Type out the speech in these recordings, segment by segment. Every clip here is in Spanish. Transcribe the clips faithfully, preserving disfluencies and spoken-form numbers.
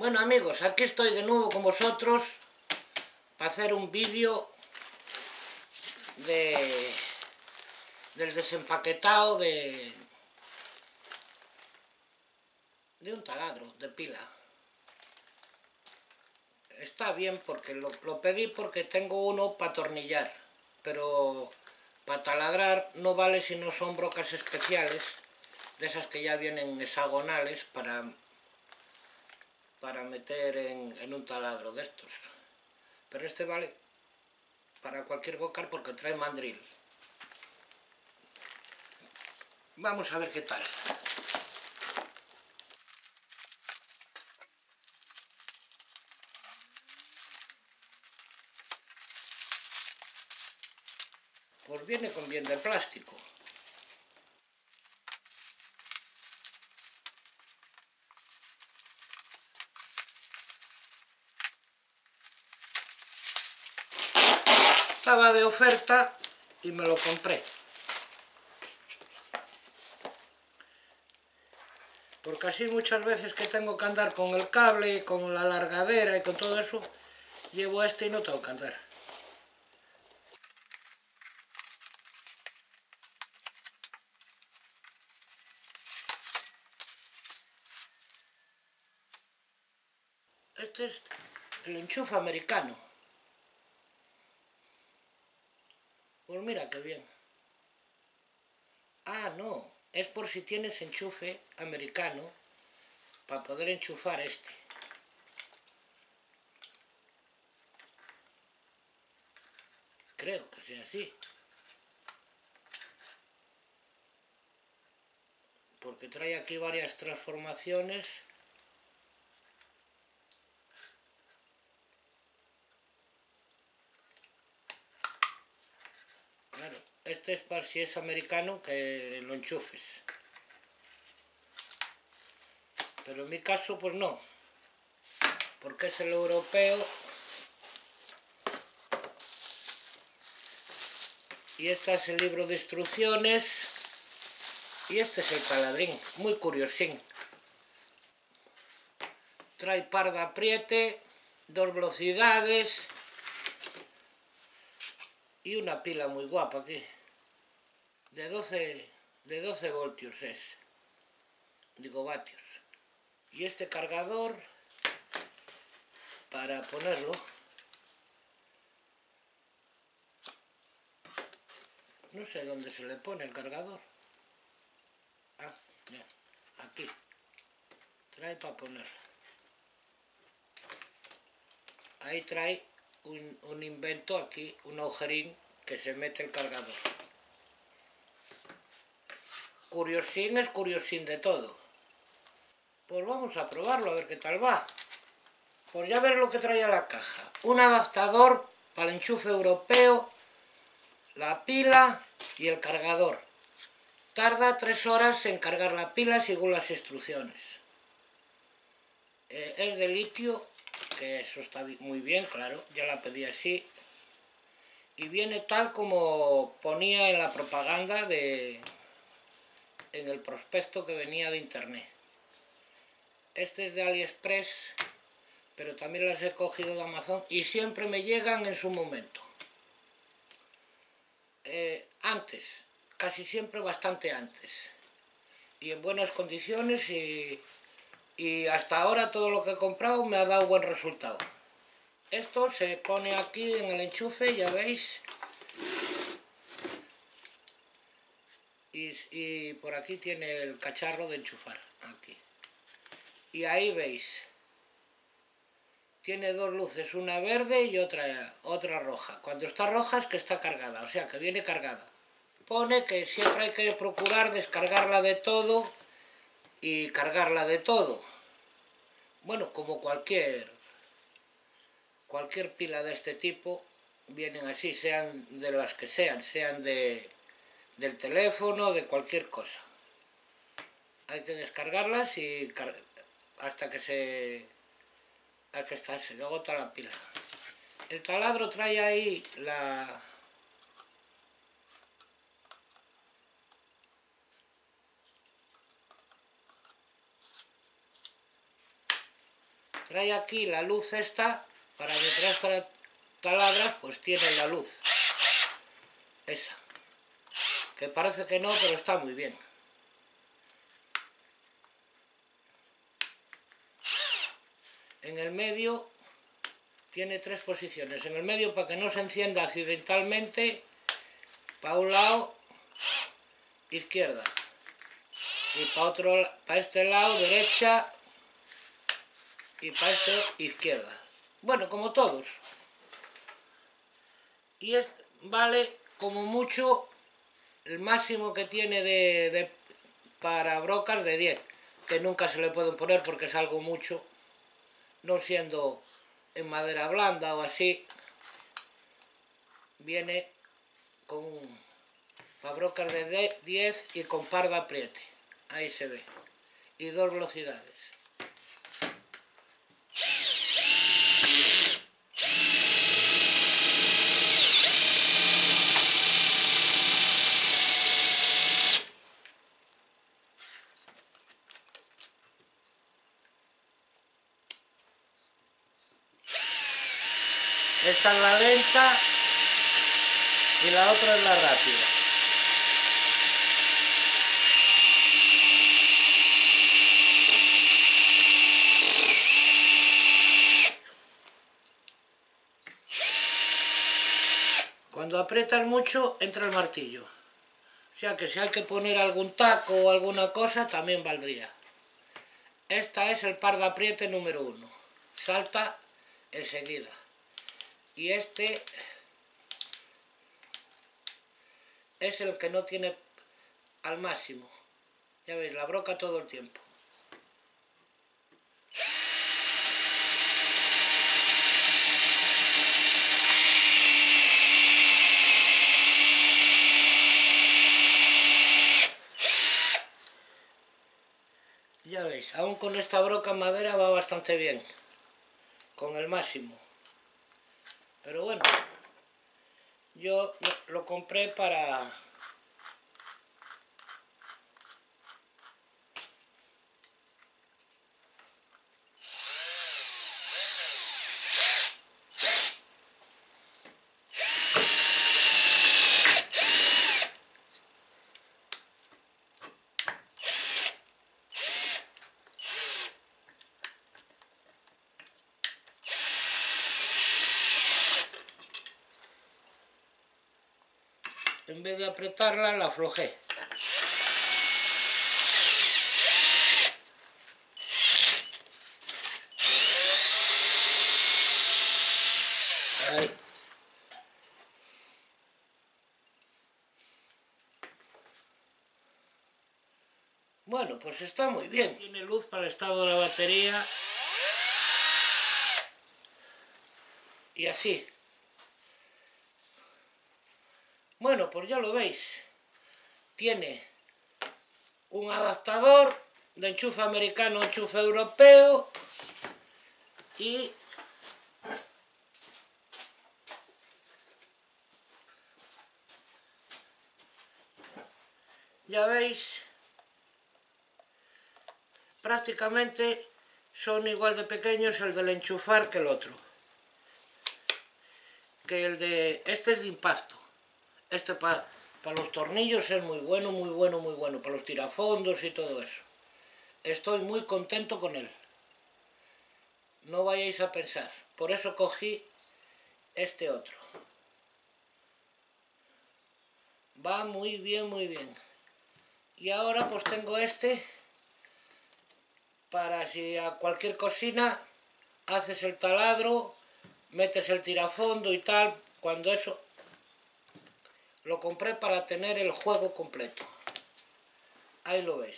Bueno amigos, aquí estoy de nuevo con vosotros para hacer un vídeo de, del desempaquetado de, de un taladro de pila. Está bien porque lo, lo pedí porque tengo uno para atornillar, pero para taladrar no vale si no son brocas especiales, de esas que ya vienen hexagonales para, para meter en, en un taladro de estos. Pero este vale para cualquier bocal porque trae mandril. Vamos a ver qué tal. Pues viene con bien de plástico. Estaba de oferta y me lo compré. Porque así muchas veces que tengo que andar con el cable y con la largadera y con todo eso, llevo este y no tengo que andar. Este es el enchufe americano. Pues mira qué bien. Ah, no, es por si tienes enchufe americano para poder enchufar este. Creo que sea así. Porque trae aquí varias transformaciones. Claro, este es para si es americano que lo enchufes. Pero en mi caso pues no, porque es el europeo y este es el libro de instrucciones y este es el taladrín, muy curiosín. Trae par de apriete, dos velocidades y una pila muy guapa aquí, de doce, de doce voltios es, digo vatios. Y este cargador para ponerlo, no sé dónde se le pone el cargador. Ah, ya, aquí, trae para ponerlo. Ahí trae un, un invento aquí, un agujerín que se mete el cargador. Curiosín es curiosín de todo. Pues vamos a probarlo a ver qué tal va. Pues ya ver lo que trae a la caja. Un adaptador para el enchufe europeo, la pila y el cargador. Tarda tres horas en cargar la pila según las instrucciones. Eh, es de litio, que eso está muy bien, claro, ya la pedí así. Y viene tal como ponía en la propaganda de... en el prospecto que venía de internet. Este es de AliExpress, pero también las he cogido de Amazon y siempre me llegan en su momento. Eh, antes, casi siempre bastante antes. Y en buenas condiciones y, y hasta ahora todo lo que he comprado me ha dado buen resultado. Esto se pone aquí en el enchufe, ya veis. Y, y por aquí tiene el cacharro de enchufar, aquí. Y ahí veis, tiene dos luces, una verde y otra, otra roja. Cuando está roja es que está cargada, o sea que viene cargada. Pone que siempre hay que procurar descargarla de todo y cargarla de todo. Bueno, como cualquier, cualquier pila de este tipo, vienen así, sean de las que sean, sean de, del teléfono, de cualquier cosa. Hay que descargarlas y hasta que se, hasta que se agota la pila. El taladro trae ahí la... trae aquí la luz esta, para mientras taladras, pues tiene la luz. Esa. Que parece que no, pero está muy bien. En el medio tiene tres posiciones. En el medio para que no se encienda accidentalmente, para un lado, izquierda. Y para otro, para este lado, derecha. Y para este, izquierda. Bueno, como todos. Y es, vale como mucho el máximo que tiene de, de parabrocas de diez. Que nunca se le pueden poner porque es algo mucho. No siendo en madera blanda o así, viene con parabrocas de diez y con par de apriete, ahí se ve, y dos velocidades. Esta es la lenta y la otra es la rápida. Cuando aprietas mucho entra el martillo. O sea que si hay que poner algún taco o alguna cosa también valdría. Esta es el par de apriete número uno. Salta enseguida. Y este es el que no tiene al máximo. Ya veis, la broca todo el tiempo. Ya veis, aún con esta broca en madera va bastante bien. Con el máximo. Pero bueno, yo lo compré para... En vez de apretarla, la aflojé. Ahí. Bueno, pues está muy bien. Tiene luz para el estado de la batería. Y así. Bueno, pues ya lo veis. Tiene un adaptador de enchufe americano, enchufe europeo. Y ya veis, prácticamente son igual de pequeños el del enchufar que el otro. Que el de... Este es de impacto. Este para pa los tornillos es muy bueno, muy bueno, muy bueno. Para los tirafondos y todo eso. Estoy muy contento con él. No vayáis a pensar. Por eso cogí este otro. Va muy bien, muy bien. Y ahora pues tengo este para si a cualquier cocina haces el taladro, metes el tirafondo y tal. Cuando eso... Lo compré para tener el juego completo. Ahí lo veis.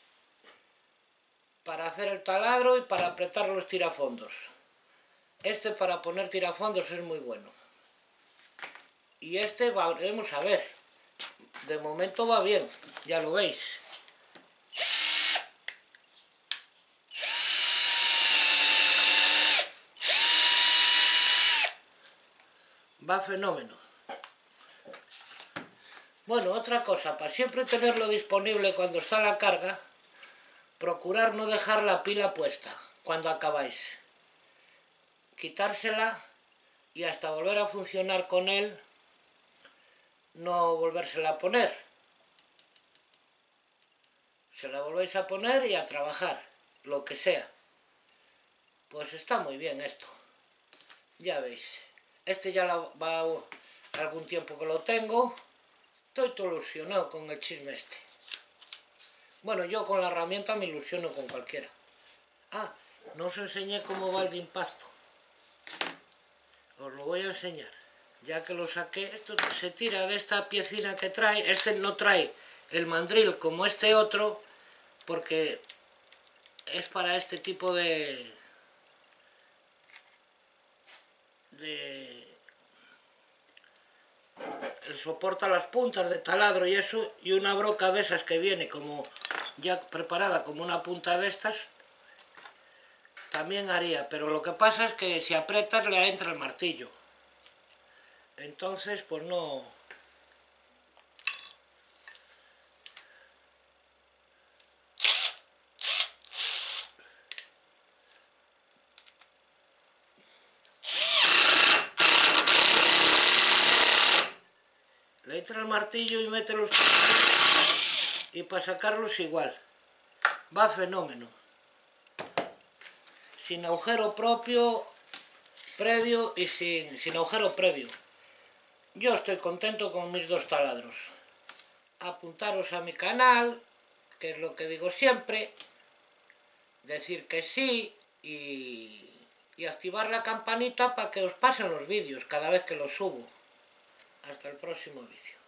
Para hacer el taladro y para apretar los tirafondos. Este para poner tirafondos es muy bueno. Y este vamos a ver. De momento va bien, ya lo veis. Va fenómeno. Bueno, otra cosa, para siempre tenerlo disponible cuando está la carga, procurar no dejar la pila puesta cuando acabáis. quitársela y hasta volver a funcionar con él, no volvérsela a poner. Se la volvéis a poner y a trabajar, lo que sea. Pues está muy bien esto. Ya veis. Este ya va algún tiempo que lo tengo. Estoy todo ilusionado con el chisme este. Bueno, yo con la herramienta me ilusiono con cualquiera. Ah, no os enseñé cómo va el de impacto. Os lo voy a enseñar. Ya que lo saqué, esto se tira de esta piecina que trae. Este no trae el mandril como este otro, porque es para este tipo de... de... soporta las puntas de taladro y eso, y una broca de esas que viene como ya preparada como una punta de estas, también haría, pero lo que pasa es que si aprietas le entra el martillo. Entonces, pues no... Le entra el martillo y mete los... y para sacarlos igual. Va fenómeno. Sin agujero propio, previo y sin, sin agujero previo. Yo estoy contento con mis dos taladros. Apuntaros a mi canal, que es lo que digo siempre, decir que sí y, y activar la campanita para que os pasen los vídeos cada vez que los subo. Hasta el próximo vídeo.